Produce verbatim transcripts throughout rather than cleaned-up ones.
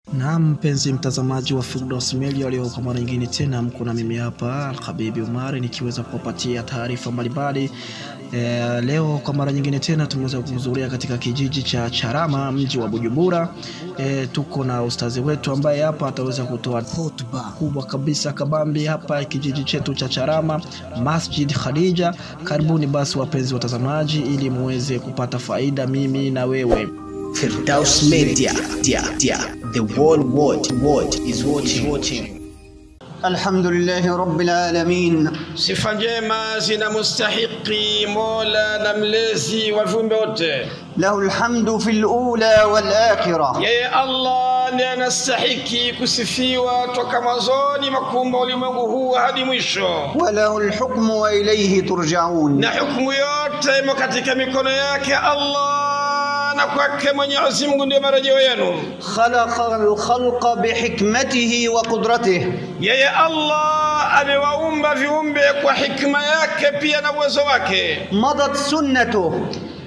Na mpenzi mtazamaji wa Firdaus Media, leo kwa mara nyingine tena mko na mimi hapa Al-Habibi Umar nikiweza kupatia taarifa mbalimbali. E, leo kwa mara nyingine tena tumeweza kuhudhuria katika kijiji cha Charama, mji wa Bujumbura. E, tuko na ustazi wetu ambaye hapa ataweza kutoa hotuba kubwa kabisa kabambi hapa kijiji chetu cha Charama, Masjid Khadija. Karibuni basi wapenzi watazamaji, ili muweze kupata faida mimi na wewe. Firdaus Media, dia, dia. The whole world, world is watching. watching. Alhamdulillahi Rabbil Alamin. Sifa njema zina mustahiki Mola na mlezi wa viumbe wote. Lahul hamdu fil ula wal akhirah. Yeye Allah ndiye anastahiki kusifiwa toka mwanzoni makumba ulimwengu huu hadi mwisho. Wa lahul hukmu wa ilayhi turja'un. Na hukumu yote imo katika mikono yake Allah. Na kwake Mwenyezi Mungu ndiye marejeo yenu. Khalaqal khalqa bihikmatihi wa qudratihi. Yeye Allah amewaumba viumbe kwa hikma yake pia na uwezo wake. Madat sunnatuhu,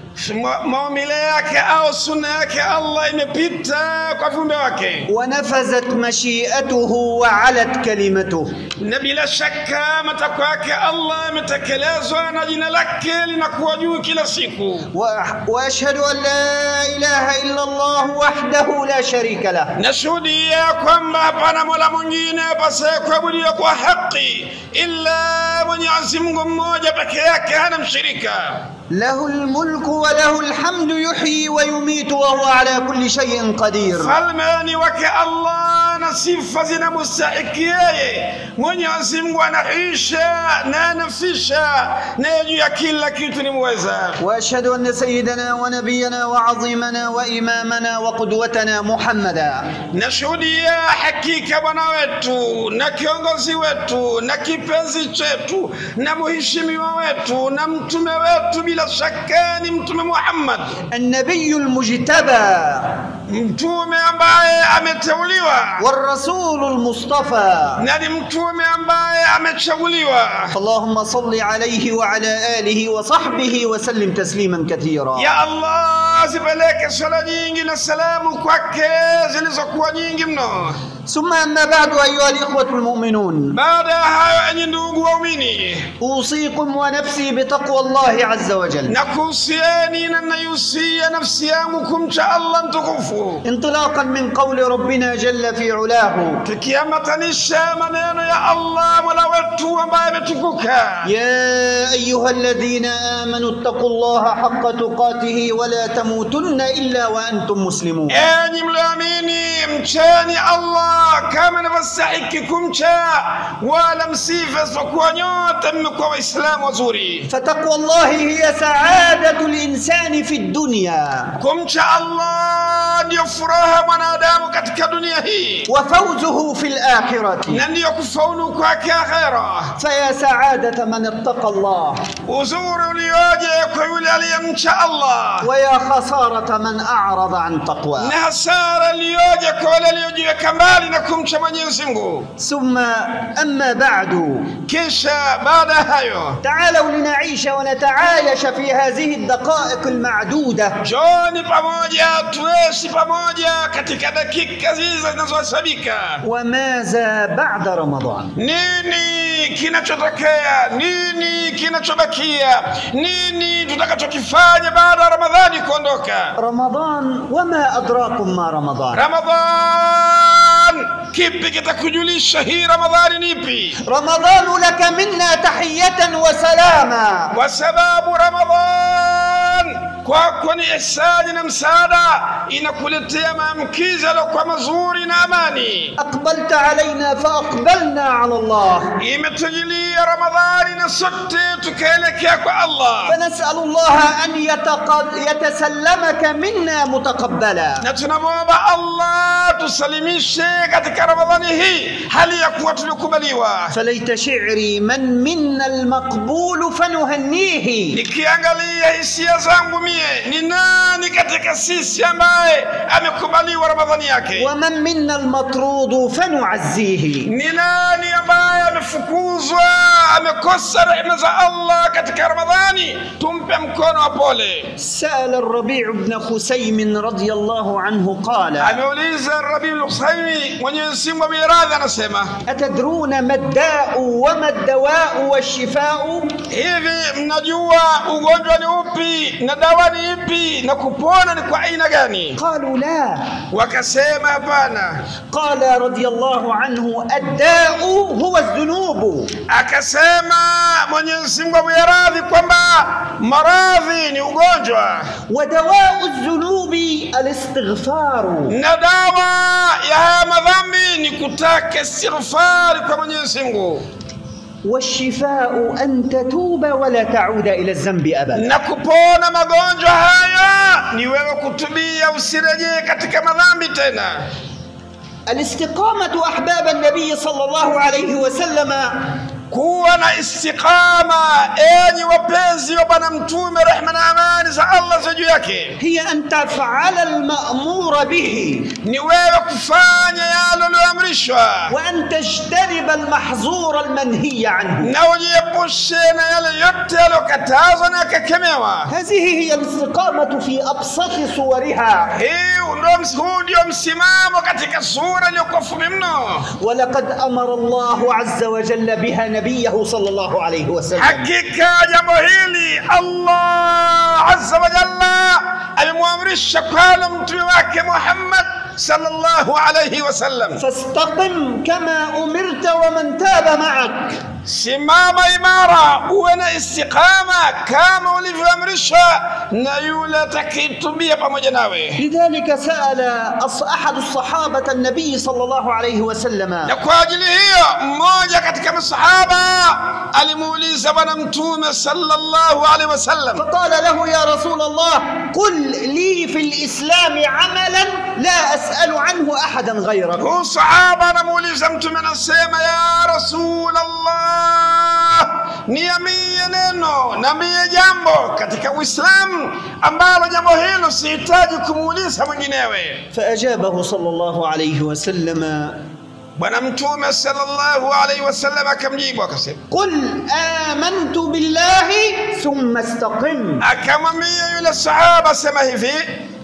maumbile yake au sunna yake Allah imepita kwa viumbe wake. Wa nafazat mashi'atuhu wa 'alat kalimatuhu. Na bila shaka matakwa yake Allah yametekelezwa na jina lake linakuwa juu kila siku. Wa ashhadu an la ilaha illa Allah wahdahu la sharika lah. Nashuhudia kwamba hapana mola mwingine apasaye kuabudiwa kwa haki illa Mwenyezi Mungu mmoja pekee yake, hana mshirika. Lahu almulku wa lahu alhamdu yuhyi wa yumitu wa huwa ala kulli shay'in qadir. Falmani wake Allah na sifa zina mustahiki yeye. Mwenyezi Mungu anaisha na anafisha na juu ya kila kitu ni muweza. Wa ashhadu anna sayyidana wa nabiyyana wa azimana wa imamana wa qudwatana Muhammada. Nashuhudia hakika bwana wetu na kiongozi wetu na kipenzi chetu na muheshimiwa wetu na mtume wetu bila shaka ni mtume Muhammad, an-nabiyul mujtaba, mtume ambaye ameteuliwa, war-rasulul mustafa, na ni mtume ambaye amechaguliwa. Allahumma salli alayhi wa ala alihi wa sahbihi wa sallim tasliman kathira. Ya Allah, zipeleke sala nyingi na salamu kwake zilizokuwa nyingi mno. Thumma amma ba'du ayyuha al-ikhwatu al-mu'minun. Baada hayo enyi ndugu waumini, usikum wa nafsi bi taqwa Allah azza wa jalla. Nakuhusieni na nayusia nafsi yangu kumcha Allah mtukufu. Intilaqan min qawli rabbina jalla fi ulahu. Tukiambatanisha maneno ya Allah mola wetu ambaye ametukuka. Ya ayyuha alladhina amanu ittaqullaha haqqa tuqatihi wa la tamutunna illa wa antum muslimun. Enyi mlioamini mcheni Allah kama anavyostahili kumcha, wala msife isipokuwa nyote mmekuwa waislamu wazuri. Fataqwa Allah hiya sa'adatu al-insani fi ad-dunya. Kumcha Allah ndio furaha mwanadamu katika dunia hii, wa fawzuhu fi al-akhirati, na ndio kufaulu kwake akhera. Fa ya sa'adata man ittaqa Allah, uzuri ulioje kwa yule aliyemcha Allah. Wa ya khasarata man a'rada an taqwa, na hasara iliyoje kwa yule aliyojiweka mbali na kumcha Mwenyezi Mungu. Thumma amma ba'du, kisha baada hayo, ta'alu linaisha wa nata'ayasha fi hadhihi ad-daqa'iq al-ma'duda. Joni pamoja tuishi pamoja katika dakika hizi zinazohesabika. Wa maza ba'da Ramadan, nini kinachotokea, nini kinachobakia, nini tutakachokifanya baada ya Ramadhani kuondoka. Ramadan, wama adrakum ma Ramadan. Ramadan, kipi kitakujulisha hii Ramadhani nipi? Ramadhanu laka minna tahiyatan wa salama. Kwa sababu Ramadhan kwako ni ihsani na msaada, inakuletea maamkizi yaliyokuwa mazuri na amani. Aqbalta alaina fa aqbalna ala Allah, imetujilia Ramadhani na sote tukaelekea kwa Allah. Fa nas'alu Allah an yatasallamaka minna mutaqabbala, na tunamwomba Allah tusalimishe katika Ramadhani hii hali ya kuwa tulikubaliwa. Falaita shi'ri man minna al-maqbul fanuhannihi, nikiangalia hisia zangu mie, ni nani katika sisi ambaye amekubaliwa Ramadhani yake? Wa man minna al-matrud fanu'azzihi, ni nani ambaye amefukuzwa, amekosa rehema za Allah katika Ramadhani, tumpe mkono wa pole. سأل الربيع بن خثيم رضي الله عنه قال ameuliza Rabi' ibn Khusaymi, Mwenyezi Mungu ameradhi, anasema أتدرون ما الداء وما الدواء والشفاء؟ hivi mnajua ugonjwa ni upi na dawa ni ipi na kupona ni kwa aina gani? قالوا لا. Wakasema hapana. قال رضي الله عنه الداء هو الذنوب. Akasema Mwenyezi Mungu ameradhi kwamba maradhi ni ugonjwa, ودواء الذنوب الاستغفار. na dawa ya madhambi ni kutaka istighfar kwa Mwenyezi Mungu, والشفاء أن تتوب ولا تعود إلى الذنب أبدا. na kupona magonjwa haya ni wewe kutubia, usirejee katika madhambi tena. الاستقامة أحباب النبي صلى الله عليه وسلم kuwa na istiqama, enyi wapenzi wa bwana mtume, rehma na amani za Allah za juu yake, هي أن تفعل المأمور به ni wewe kufanya yale uliyoamrishwa, وأن تجتنب المحظور المنهي عنه. na ujiepushe na yale yote yaliyokatazwa na yakakemewa. هذه هي الاستقامة في أبسط صورها. hii ndio msimamo katika sura iliyokuwa fupi mno. ولقد أمر الله عز وجل بها نبيه صلى الله عليه وسلم. hakika jambo hili Allah azza wa jalla alimwamrisha kwa mtume wake Muhammad sallallahu alayhi wasallam, فاستقم كما أمرت ومن تاب معك. simama imara, uwe na istiqama kama ulivyoamrishwa na yule atakayetubia pamoja nawe. لذلك سأل أحد الصحابة النبي صلى الله عليه وسلم، na kwa ajili hiyo mmoja katika masahaba alimuuliza bwana mtume sallallahu alaihi wasallam, فقال له يا رسول الله قل لي في الإسلام عملا لا أسأل عنه أحدا غيرك. huyu sahaba anamuuliza mtume, anasema ya Rasul Allah, niambie neno, niambie jambo katika Uislamu ambalo jambo hilo sihitaji kumuuliza mwinginewe. فأجابه صلى الله عليه وسلم bwana mtume sallallahu alaihi wasallam akamjibu akasema, قل آمنت بالله ثم استقم. akamwambia yule sahaba, sema hivi,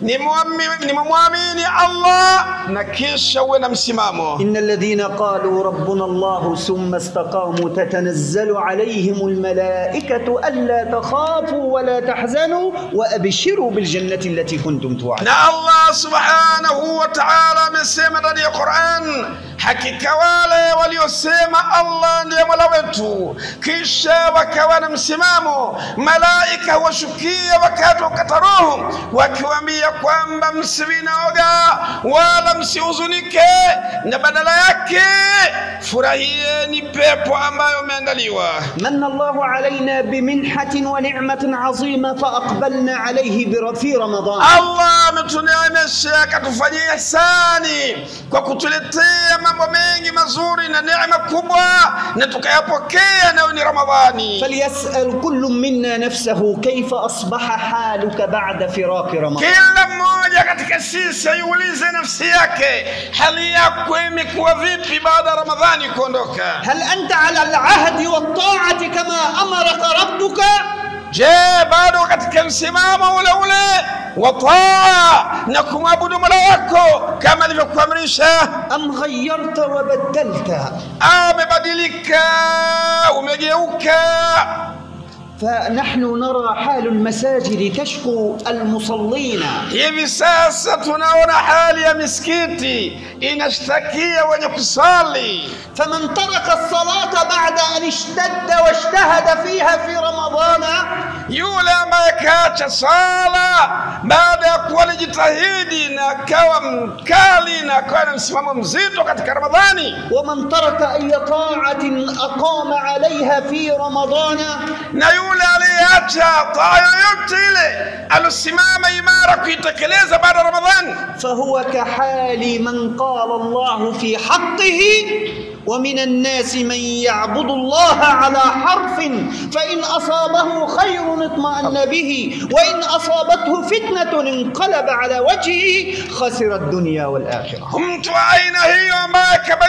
nimemwamini Allah na kisha uwe na msimamo. إن الذين قالوا ربنا الله ثم استقاموا تتنزل عليهم الملائكة ألا تخافوا ولا تحزنوا وأبشروا بالجنة التي كنتم توعدون. na Allah subhanahu wa ta'ala amesema ndani ya Qur'an, hakika wale waliosema Allah ndiye Mola wetu kisha wakawa na msimamo, malaika washukia wakati wakata roho wakiwaambia kwamba msiwe na oga wala msihuzunike, na badala yake furahieni pepo ambayo imeandaliwa. من الله علينا بمنحة ونعمة عظيمة فأقبلنا عليه في رمضان. Allah ametuneemesha akatufanyia ihsani kwa kutuletea mambo mengi mazuri na neema kubwa na tukayapokea, nayo ni Ramadhani. فليسأل كل منا نفسه كيف أصبح حالك بعد فراق رمضان. Kila mmoja katika sisi aiulize nafsi yake, hali yako imekuwa vipi baada ya Ramadhani kuondoka? هل أنت على العهد والطاعة كما أمرك ربك؟ Je, bado katika msimamo ule ule wa taa na kumwabudu Mola wako kama alivyokuamrisha, أم غيرت وبدلت؟ umebadilika, umegeuka? فنحن نرى حال المساجد تشكو المصلين. hivi sasa tunaona hali ya misikiti inashtakia wenye kusali. فمن ترك الصلاة بعد أن اشتد واجتهد فيها في رمضان، yule ambaye kaacha sala baada ya kuwa alijitahidi na akawa mkali na akawa na msimamo mzito katika Ramadhani, ومن ترك أي طاعة أقام عليها في رمضان، na yule aliyeacha taa yoyote ile alisimama imara kuitekeleza baada ya Ramadhani, فهو كحال من قال الله في حقه ومن الناس من يعبد الله على حرف فإن أصابه خير اطمأن به وإن أصابته فتنة انقلب على وجهه خسر الدنيا والآخرة. mtu wa aina hiyo ambaye kabadilika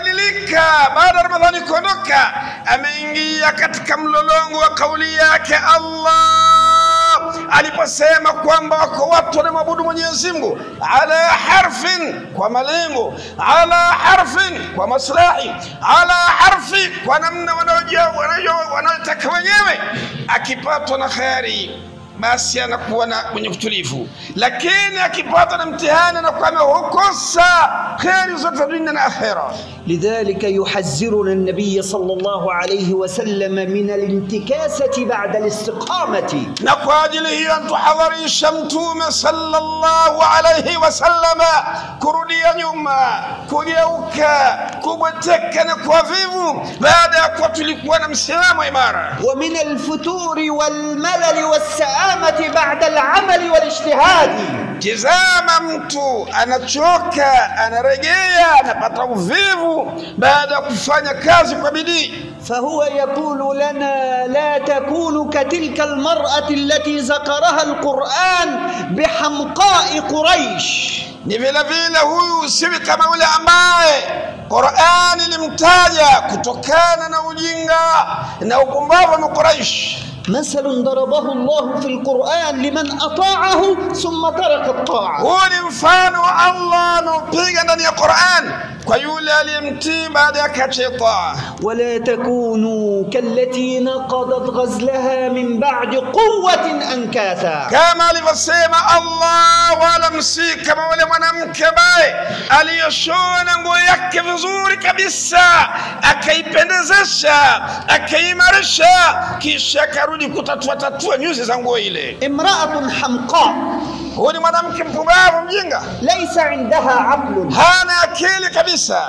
amebadilika baada ya Ramadhani kuondoka, ameingia katika mlolongo wa kauli yake Allah aliposema kwamba wako watu wanamwabudu Mwenyezi Mungu ala harfin, kwa malengo, ala harfin kwa maslahi, ala harfi kwa namna wanaojua wanayotaka wenyewe. Akipatwa na khairi basi anakuwa na mwenye utulivu, lakini akipatwa na mtihani anakuwa amekosa khairi zote dunia na akhera. لذلك يحذرنا النبي صلى الله عليه وسلم من الانتكاسة بعد الاستقامة. na kwa ajili hiyo tuhadharisha Mtume sallallahu alayhi wasallam kurudia nyuma, kugeuka, kubweteka na kuwa vivu baada ya kuwa tulikuwa na msimamo imara. ومن الفتور والملل والسآمة بعد العمل والاجتهاد. Tizama mtu anachoka, anarejea, anapata uvivu baada ya kufanya kazi kwa bidii. فهو يقول لنا لا تكون كتلك المرأة التي ذكرها القرآن بحمقاء قريش. ni vile vile huyu usiwi kama yule ambaye Qur'ani ilimtaja kutokana na ujinga na upumbavu wa Quraysh. مثل ضربه الله في القرآن لمن أطاعه ثم ترك الطاعة. هو mfano الله anaopiga ndani ya Qur'an kwa yule aliyemtii baada ya kuacha taa. ولا تكونوا كالتي نقضت غزلها من بعد قوة أنكاثا. kama alivyosema Allah, wala msi kama wale mwanamke ambaye aliyoshona nguo yake vizuri kabisa, akaipendezesha, akaimarisha, kisha karudi kutatua tatua nyuzi za nguo ile. امرأة حمقاء. huyu ni mwanamke mpumbavu mjinga, ليس عندها عقل. hana akili kabisa.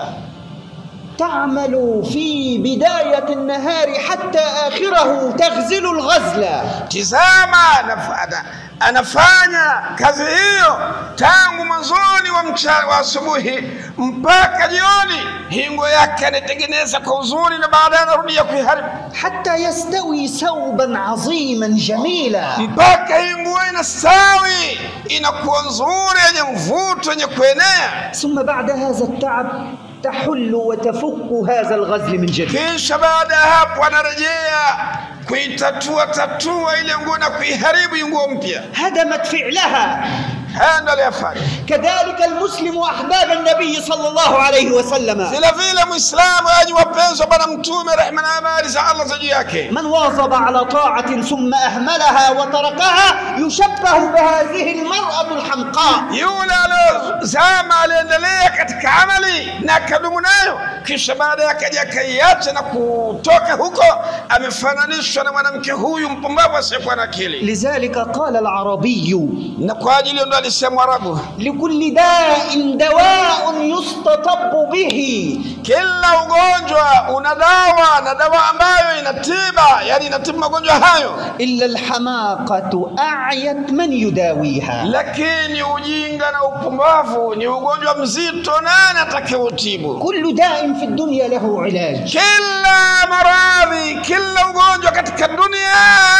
تعمل في بداية النهار حتى آخره تغزل الغزلة. Tizama nafada anafanya kazi hiyo tangu mwanzoni wa mchana wa asubuhi mpaka jioni, hingo yake anatengeneza kwa uzuri na baadaye anarudia kuiharibu. حتى يستوي ثوبا عظيما جميلا. mpaka hingo inastawi, inakuwa nzuri, yenye mvuto, yenye kuenea. ثم بعد هذا التعب تحل وتفك هذا الغزل من جديد. kisha baada hapo anarejea kuitatua tatua ile nguo na kuiharibu nguo mpya. هدمت فعلها. هذا اللي يفعل. كذلك المسلم واحباب النبي صلى الله عليه وسلم. vile vile muislamu aje wapenzi bwana mtume rehma na amani za Allah za juu yake, من واظب على طاعة ثم أهملها وتركها يشبه بهذه المرأة الحمقاء. yule alozama aliendelea katika amali na kadumu nayo, kisha baada yake akaja kaiacha na kutoka huko, amefananishwa na mwanamke huyu mpumbavu asiyekuwa na akili. لذلك قال العربي na kwa ajili ndio alisema Arabu, لكل داء دواء يستطب به. kila ugonjwa una dawa na dawa ambayo inatiba, yani inatibu magonjwa hayo. إلا الحماقة أعيت من يداويها. lakini ujinga na upumbavu ni ugonjwa mzito, nani atakayeutibu? كل داء في الدنيا له علاج. kila maradhi, kila ugonjwa katika dunia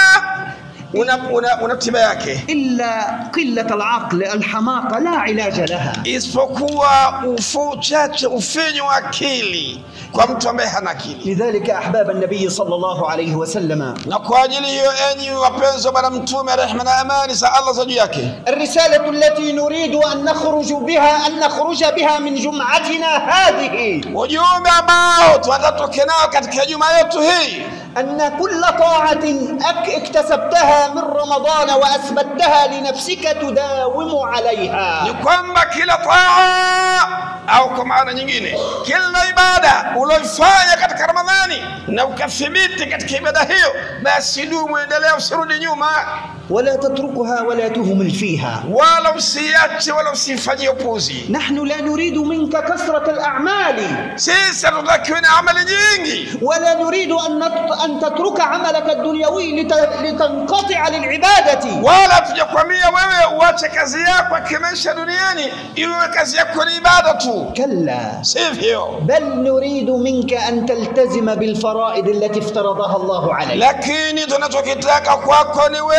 una una, una tiba yake, إلا قلة العقل الحماقة لا علاج لها. isipokuwa ufu chache, ufinyu wa akili kwa mtu ambaye hana akili. لذلك أحباب النبي صلى الله عليه وسلم، na kwa ajili hiyo enyi wapenzi wa bwana mtume rehema na amani za Allah za juu yake, الرسالة التي نريد أن نخرج بها أن نخرج بها من جمعتنا هذه، ujumbe ambao tunatoka nao katika juma yetu hii, أن كل طاعة اكتسبتها من رمضان وأثبتها لنفسك تداوم عليها. ni kwamba kila taa au kwa maana nyingine kila ibada uliyofanya katika Ramadhani na ukathibiti katika ibada hiyo, basi dumu, endelea, usirudi nyuma. ولا تتركها ولا تهمل فيها. wala usiache wala usifanyie upuzi. نحن لا نريد منك كثرة الأعمال، sisi tunatakiwa na amali nyingi, ولا نريد أن أن تترك عملك الدنيوي لتنقطع للعبادة. wala tujakwambia wewe uache kazi yako kimesha duniani iwe kazi yako ni ibada tu. كلا، sivyo. بل نريد منك أن تلتزم بالفرائض التي افترضها الله عليك. lakini tunachokitaka kwako ni wewe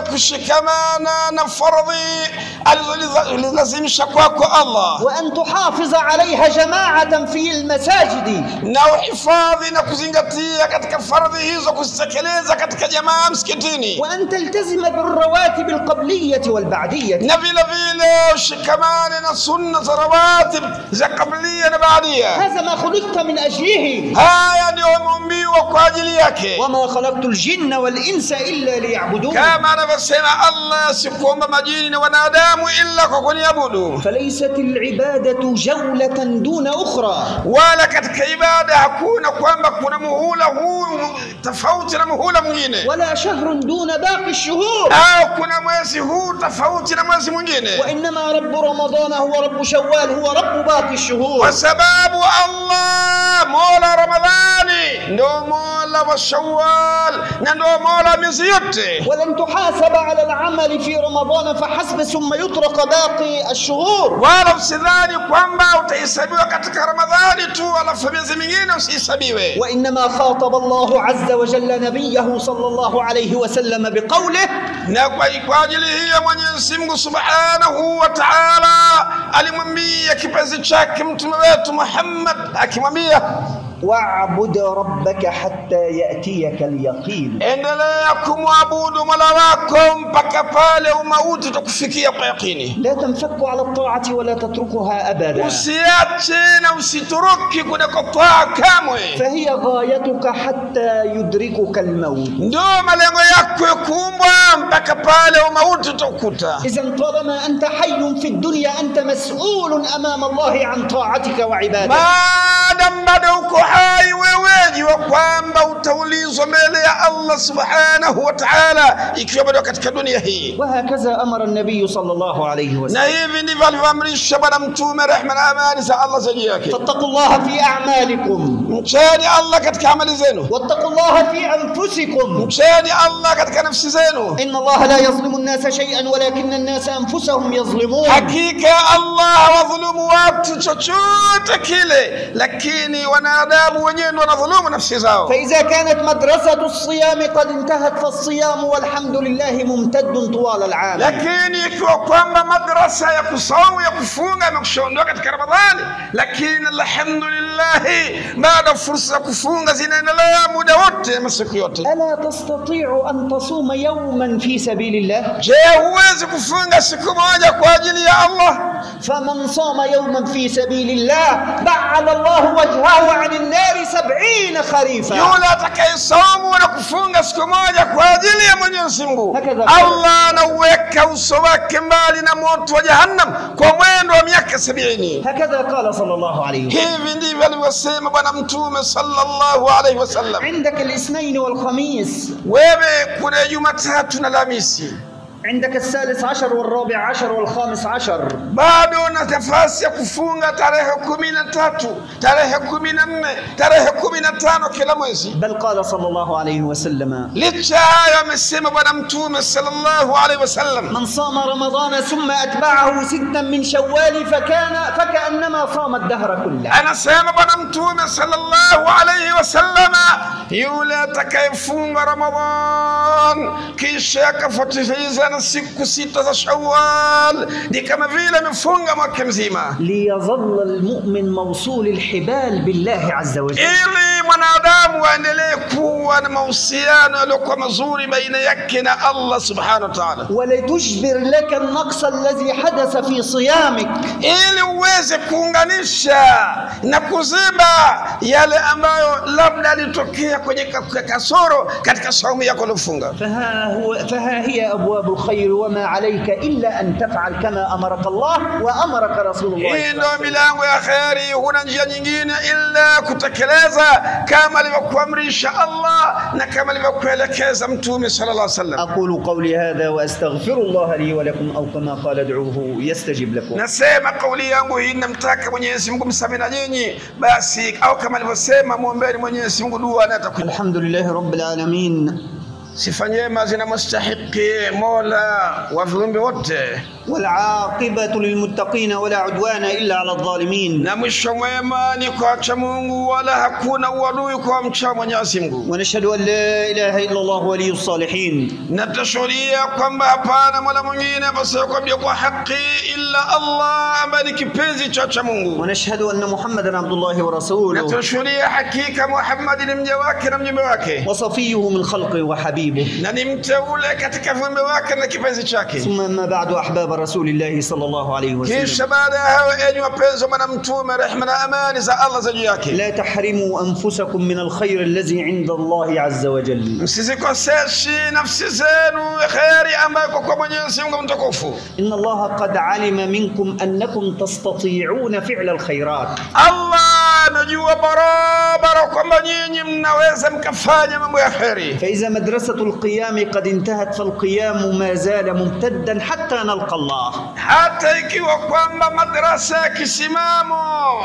kushikamana na faradhi alizolazimisha kwako Allah, wa an tuhafiza alayha jama'atan fi almasajid, na uhifadhi na kuzingatia katika faradhi hizo kuzitekeleza katika jamaa msikitini, wa an taltazima birrawatib alqabliyyah walba'diyyah, na vile vile ushikamane na sunna za rawatib za qabliya na ba'diya. hadha ma khuliqta min ajlihi, haya ndio umeumbiwa kwa ajili yake. wama khalaqtu aljinna wal insa illa liya'budun, kama anavyosema Allah, sikuumba majini na wanadamu illa kwa kuniabudu. falaysat alibadatu jawlatan duna ukhra, wala katika ibada hakuna kwamba kuna muhula huu tofauti na muhula mwingine, wala shahrun duna baqi ash-shuhur, au kuna mwezi huu tofauti na mwezi mwingine. wa inma rabbu ramadana huwa rabbu shawwal huwa rabbu baqi ash-shuhur, kwa sababu Allah mola Ramadhani ndio mola wa Shawwal na ndio mola miezi yote. ولن تحاسب على العمل في رمضان فحسب ثم يترك باقي الشهور، wala usidhani kwamba utahesabiwa katika Ramadhani tu alafu miezi mingine usihesabiwe. وإنما خاطب الله عز وجل نبيه صلى الله عليه وسلم بقوله، na kwa ajili hiyo Mwenyezi Mungu Subhanahu wa Ta'ala alimwambia kipenzi chake mtume wetu Muhammad akimwambia, واعبد ربك حتى يأتيك اليقين، endelea kumwabudu Mola wako mpaka pale umauti utakufikia kwa yakini. لا تنفك على الطاعة ولا تتركها أبدا، usiache na usituruki kunako taa kamwe, فهي غايتك حتى يدركك الموت. ndio malengo yako yakumbwa mpaka pale umauti utakuta. إذا طالما أنت حي في الدنيا أنت مسؤول أمام الله عن طاعتك وعبادتك. maadam bado uko hai wewe jua kwamba utaulizwa mbele ya Allah Subhanahu wa Ta'ala ikiwa bado katika dunia hii. وهكذا أمر النبي صلى الله عليه وسلم، na hivi ndivyo alivyoamrisha bwana mtume rehma na amani za Allah zaidi yake. فاتقوا الله في أعمالكم، mcheni Allah katika amali zenu, واتقوا الله في أنفسكم، mcheni Allah katika nafsi zenu. إن الله لا يظلم الناس شيئا ولكن الناس أنفسهم يظلمون. hakika Allah hawadhulumu watu chochote kile, lakini wanadamu wenyewe ndio wanadhulumu nafsi zao. فإذا كانت مدرسة الصيام قد انتهت فالصيام والحمد لله ممتد طوال العام. lakini ikiwa kwamba madrasa ya kusoma ya kufunga imekushondoka katika Ramadhani, lakini alhamdulillah bado fursa ya kufunga zinaendelea muda wote masiku yote. ألا تستطيع أن تصوم يوما في سبيل الله؟ je, huwezi kufunga siku moja kwa ajili ya Allah? فمن صام يوما في سبيل الله بعد الله وجهه عن النار سبعين خريفا. yule atakayesomu na kufunga siku moja kwa ajili ya Mwenyezi Mungu, Allah anauweka uso wake mbali na moto wa Jahannam kwa mwendo wa miaka sabini. هكذا قال صلى الله عليه وسلم. hivi ndivyo alivyosema bwana mtume sallallahu alaihi wasallam. عندك الاثنين والخميس، wewe kuna Jumatatu na Alhamisi, عندك الثالث عشر والرابع عشر والخامس عشر، bado una nafasi ya kufunga tarehe kumi na tatu, tarehe kumi na nne, tarehe kumi na tano kila mwezi. بل قال صلى الله عليه وسلم، licha hayo amesema bwana mtume sallallahu alaihi wasallam, من صام رمضان ثم أتبعه ستا من شوال فكان فكأنما صام الدهر كله. anasema bwana mtume sallallahu alaihi wasallam, yule atakayefunga Ramadhan kisha akafuatilia na siku sita za Shawwal ni kama vile amefunga mwaka mzima. ليظل المؤمن موصول الحبال بالله عز وجل، ili mwanadamu aendelee kuwa na mahusiano yaliyokuwa mazuri baina yake na Allah subhanahu wa ta'ala, ولتجبر لك النقص الذي حدث في صيامك، ili uweze kuunganisha na kuziba yale ambayo labda yalitokea kwenye kasoro katika saumu yako uliyofunga. فها هو فها هي أبواب الخير وما عليك إلا أن تفعل كما أمرك الله وأمرك رسول الله. hii ndio milango ya khairi, huna njia nyingine ila kutekeleza kama alivyokuamrisha Allah na kama alivyokuelekeza mtume sallallahu alaihi wasallam. أقول قولي هذا وأستغفر الله لي ولكم أو كما قال ادعوه يستجب لكم. nasema kauli yangu hii, namtaka Mwenyezi Mungu msamehe na nyinyi, basi au kama alivyosema muombeeni Mwenyezi Mungu dua na atakuja. الحمد لله رب العالمين، sifa njema zinamstahiki Mola wa viumbe wote. والعاقبة للمتقين ولا عدوان إلا على الظالمين. na mwisho mwema ni kwa wacha Mungu wala hakuna uadui kwa mcha Mwenyezi Mungu. ونشهد أن لا إله إلا الله ولي الصالحين. na tashuhudia kwamba hapana mola mwingine basi kwa haki illa Allah ambaye ni kipenzi cha wacha Mungu. ونشهد أن محمدا عبد الله ورسوله. na tashuhudia hakika Muhammad ni mja wake na mjumbe wake. وصفيه من خلقه وحبيبه. na ni mteule katika viumbe wake na kipenzi chake. ثم ما بعد أحباب رسول الله صلى الله عليه وسلم. kisha baada ya hayo enyi wapenzi wa bwana mtume rehema na amani za Allah za juu yake. لا تحرموا أنفسكم من الخير الذي عند الله عز وجل. msizikoseshi nafsi zenu khairi ambayo kwa Mwenyezi Mungu mtukufu. إن الله قد علم منكم أنكم تستطيعون فعل الخيرات. Allah anajua barabara kwamba nyinyi mnaweza mkafanya mambo ya khairi. فإذا مدرسة القيام قد انتهت فالقيام ما زال ممتدا حتى نلقى الله. hata ikiwa kwamba madrasa ya kisimamo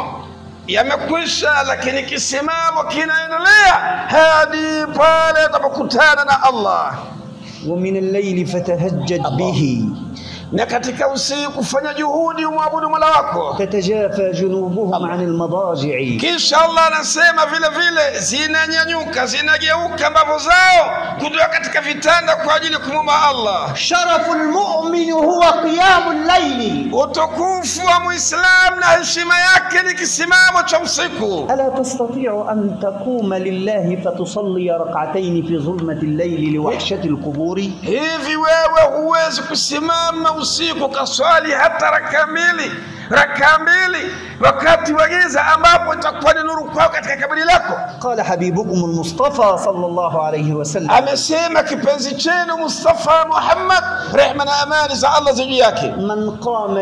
yamekwisha lakini kisimamo kinaendelea hadi pale tunapokutana na Allah. ومن الليل فتهجد به. na katika usiku fanya juhudi umwabudu Mola wako. تتجافى جنوبهم عن المضاجع. kisha Allah anasema vile vile zinanyanyuka zinageuka mbavu zao kutoka katika vitanda kwa ajili ya kumwomba Allah. شرف المؤمن هو قيام الليل. utukufu wa Muislam na heshima yake ni kisimamo cha usiku. ألا تستطيع أن تقوم لله فتصلي ركعتين في ظلمة الليل لوحشة القبور؟ hivi wewe huwezi kusimama usiku kaswali hata raka mbili raka mbili wakati wa giza ambapo itakuwa ni nuru kwako katika kaburi lako? قال حبيبكم المصطفى صلى الله عليه وسلم. amesema kipenzi chenu Mustafa Muhammad rehema na amani za Allah juu yake. من قام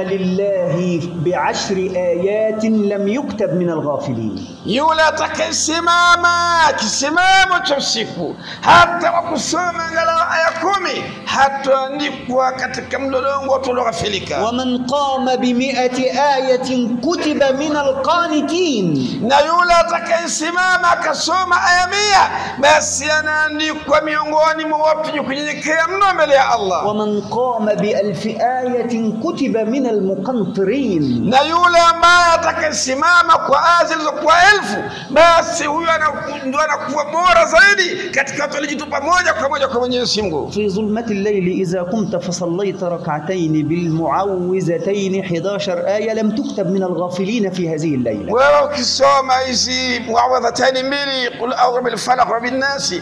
لله بعشر آيات لم يكتب من الغافلين. yule atakayesimama kisimamo cha usiku hata wa kusoma angalau aya kumi hataandikwa katika mlolongo wa tuloghafilika. ومن قام بمئة آية كتب من القانتين. na yule atakayesimama akasoma aya mia basi anaandikwa miongoni mwa watu kunyenyekea mno mbele ya Allah. ومن قام بألف آية كتب من المقنطرين. na yule ambaye atakayesimama kwa aya zilizokuwa elfu basi huyo anakuwa anakuwa bora zaidi katika watu walijitupa moja kwa moja kwa Mwenyezi Mungu. في ظلمة الليل إذا قمت فصليت ركعتين بالمعوذتين إحدى عشرة آية لم تكتب من الغافلين في هذه الليلة. wewe ukisoma hizi muawadhatani mbili qul a'udhu bil falaq wa bin nas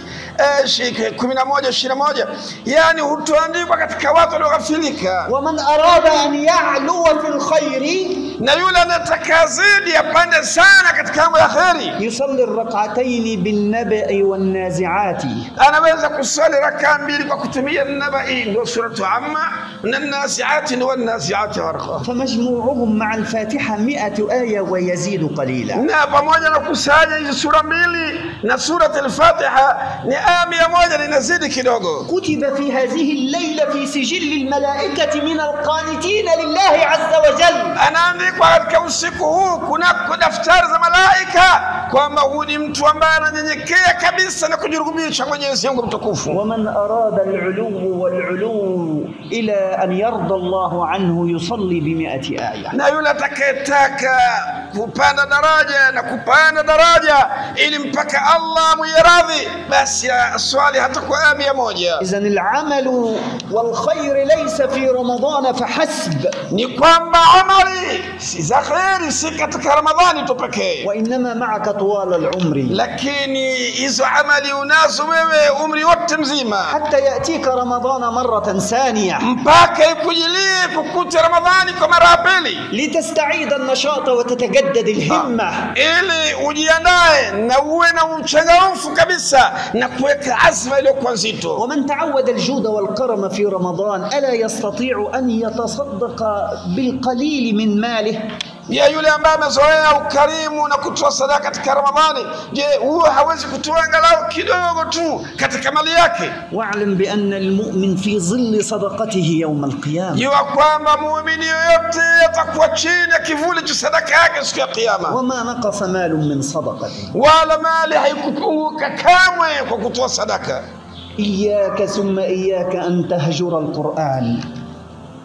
ashi kumi na moja ishirini na moja yani hutoandikwa katika watu walioghafilika. ومن أراد أن يعلو في الخير na yule anataka zidi apande sana katika mambo ya khairi يصلي الركعتين بالنبأ والنازعات. anaweza kusali raka mbili kwa kutumia nabai ndio suratu amma na nasiati na nasiati warqa. فمجموعهم مع الفاتحة مئة آية ويزيد قليلا. na pamoja na kusanya hizi sura mbili na surat al-Fatiha ni aya mia moja inazidi kidogo. كتب في هذه الليلة في سجل الملائكة من القانتين لله عز وجل. anaandikwa katika usiku huu kunako daftari za malaika kwamba huyu ni mtu ambaye ananyenyekea kabisa na kujirubisha Mwenyezi Mungu mtukufu. ومن أراد العلو والعلو إلى أن يرضى الله عنه يصلي بمئة آية. na yule atakayetaka kupanda daraja na kupanda daraja ili mpaka Allah muyaradhi basi swali hata kwa aya mia moja. إذن العمل والخير ليس في رمضان فحسب. ni kwamba amali si za khairi si katika Ramadhani tu pekee, وإنما معك طوال العمر lakini hizo amali unazo wewe umri wote mzima حتى يأتيك رمضان مرة ثانية mpaka ikujilie kukuta Ramadhani kwa mara ya pili, لتستعيد النشاط وتتجدد الهمة. ili ujiandae na uwe na uchangamfu kabisa na kuweka azma iliyokuwa nzito. ومن تعود الجود والكرم في رمضان ألا يستطيع أن يتصدق بالقليل من ماله؟ ya yule ambaye amezoea ukarimu na kutoa sadaka katika Ramadhani, je, huyo hawezi kutoa angalau kidogo tu katika mali yake? واعلم بأن المؤمن في ظل صدقته يوم القيامة. jua kwamba muumini yoyote atakuwa chini ya kivuli cha sadaka yake siku ya kiyama. وما نقص مال من صدقة. wala mali haikupunguka kamwe kwa kutoa sadaka. إياك ثم إياك أن تهجر القرآن.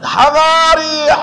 حضاري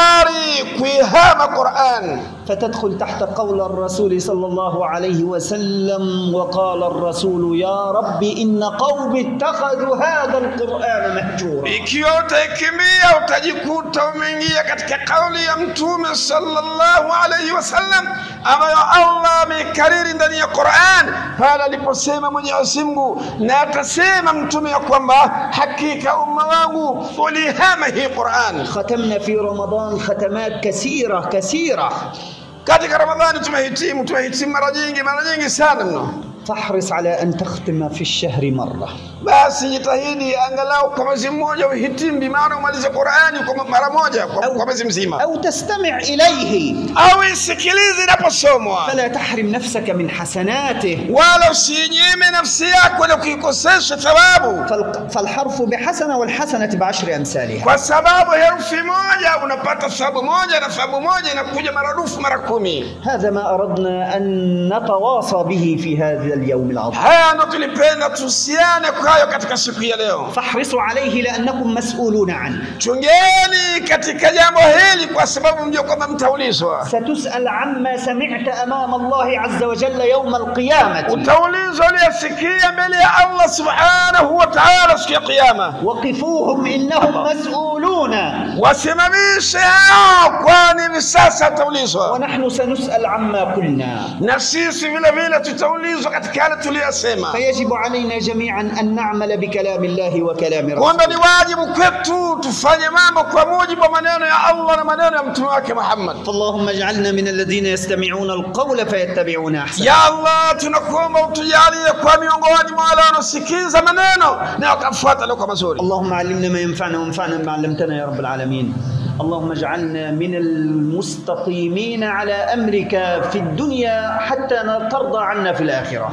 حضاري كويهام القرآن. فتدخل تحت قول الرسول صلى الله عليه وسلم: وقال الرسول يا رب إن قوم اتخذوا هذا القرآن مهجورا. ikiwa utakimbia utajikuta umeingia katika kauli ya Mtume sallallahu alayhi wasallam ambayo Allah amekariri ndani ya Qur'an pale aliposema Mwenyezi Mungu na atasema Mtume ya kwamba hakika umma wangu ulihama hii Qur'an. ختمنا في رمضان ختمات كثيرة كثيرة. katika Ramadhani tumehitimu tumehitimu mara nyingi mara nyingi sana mno. فاحرص على أن تختم في الشهر مرة. basi jitahidi angalau kwa mwezi mmoja uhitimu bi maana umalize Qur'ani kwa mara moja kwa mwezi mzima. أو تستمع إليه. au isikilize inaposomwa. فلا تحرم نفسك من حسناته. wala usinyime nafsi yako na kuikosesha thawabu. فالحرف بحسنة والحسنة بعشر أمثالها. kwa sababu herufi moja unapata thawabu moja na thawabu moja inakuja maradufu mara kumi. هذا ما أردنا أن نتواصى به في هذا اليوم العظيم. haya ndo tulipenda tusiane kwayo katika siku ya leo. فاحرصوا عليه لأنكم مسؤولون عنه. chungeni katika jambo hili kwa sababu mjue kwamba mtaulizwa. ستسأل عما سمعت أمام الله عز وجل يوم القيامة. utaulizwa uliyosikia mbele ya Allah subhanahu wa ta'ala siku ya kiyama. وقفوهم إنهم مسؤولون. wasimamishe hao kwani sasa utaulizwa. ونحن سنسأل عما قلنا. na sisi vile vile tutaulizwa katika yale tuliyosema. فيجب علينا جميعا أن نعمل بكلام الله وكلام رسوله. kwamba ni wajibu kwetu tufanye mambo kwa mujibu wa maneno ya Allah na maneno ya mtume wake Muhammad. اللهم اجعلنا من الذين يستمعون القول فيتبعون أحسنه. ya Allah tunakuomba utujalie kwa miongoni mwa wale wanaosikiza maneno na wakafuata leo kwa mazuri. اللهم علمنا ما ينفعنا وانفعنا بما علمتنا يا رب العالمين. اللهم اجعلنا من المستقيمين على أمرك في الدنيا حتى ترضى عنا في الآخرة.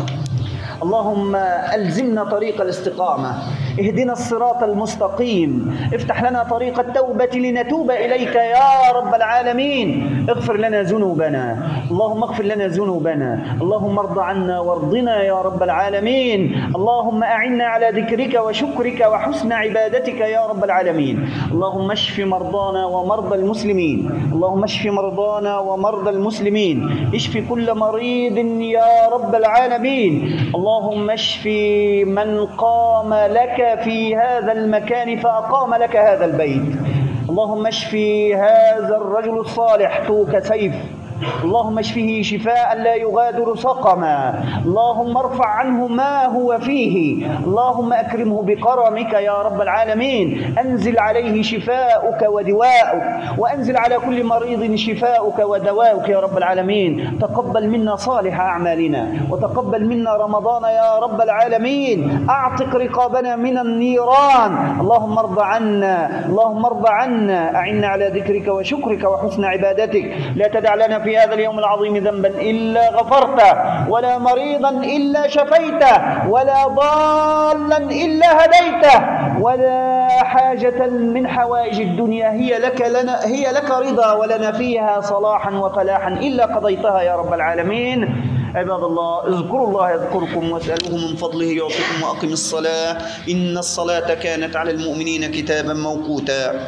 اللهم ألزمنا طريق الاستقامة. اهدنا الصراط المستقيم. افتح لنا طريق التوبة لنتوب إليك يا رب العالمين. اغفر لنا ذنوبنا. اللهم اغفر لنا ذنوبنا. اللهم ارض عنا وارضنا يا رب العالمين. اللهم أعنا على ذكرك وشكرك وحسن عبادتك يا رب العالمين. اللهم اشف مرضانا ومرضى المسلمين. اللهم اشف مرضانا ومرضى المسلمين. اشف كل مريض يا رب العالمين. اللهم اشف من قام لك في هذا المكان فأقام لك هذا البيت. اللهم اشف هذا الرجل الصالح توك سيف. اللهم اشفه شفاء لا يغادر سقما. اللهم ارفع عنه ما هو فيه. اللهم أكرمه بكرمك يا رب العالمين. أنزل عليه شفاءك ودواءك وأنزل على كل مريض شفاءك ودواءك يا رب العالمين. تقبل منا صالح أعمالنا وتقبل منا رمضان يا رب العالمين. أعتق رقابنا من النيران. اللهم ارض عنا. اللهم ارض عنا. أعنا على ذكرك وشكرك وحسن عبادتك. لا تدع لنا في هذا اليوم العظيم ذنبا إلا غفرته ولا مريضا إلا شفيته ولا ضالا إلا هديته ولا حاجة من حوائج الدنيا هي لك لنا هي لك رضا ولنا فيها صلاحا وفلاحا إلا قضيتها يا رب العالمين. عباد الله اذكروا الله يذكركم واسألوه من فضله يعطيكم وأقم الصلاة إن الصلاة كانت على المؤمنين كتابا موقوتا.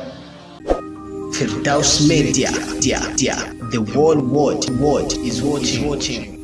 Firdaus Media, dia, dia. The whole world, world is watching.